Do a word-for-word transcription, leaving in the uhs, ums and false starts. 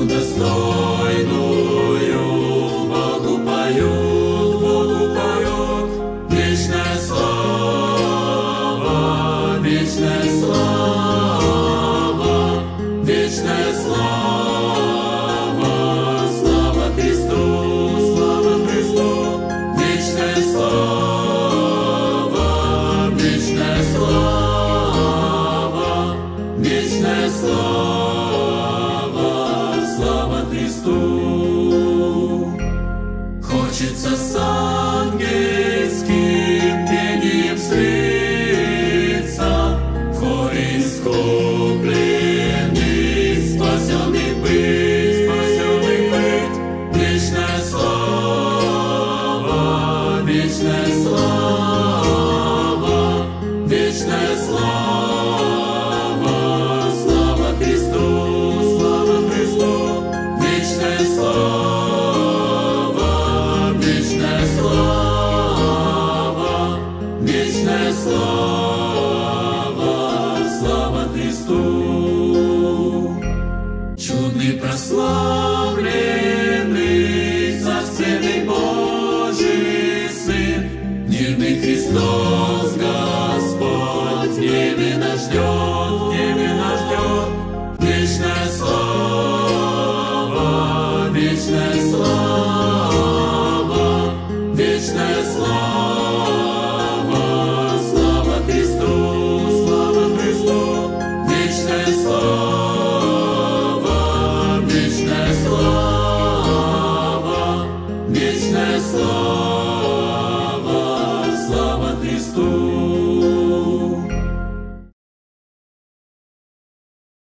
достойную Богу поют, Богу поют. Вечная слава, вечная слава, вечная слава, слава Христу, слава Христу. Вечная слава, вечная слава, вечная слава, слава Христу. Хочется с ангельским пением слиться, в хоре искупленных, спасенных быть, спасенных быть. Вечная слава, вечная слава, вечная слава, слава Христу, слава Христу. Вечная слава, вечная слава, вечная слава, слава Христу. Чудный прославленный, царственный Божий Сын, дивный Христос Господь, в небе нас ждет, в небе нас ждет. Вечная слава, вечная слава, вечная слава, слава Христу, слава Христу. Вечная слава, вечная слава, вечная слава, слава Христу.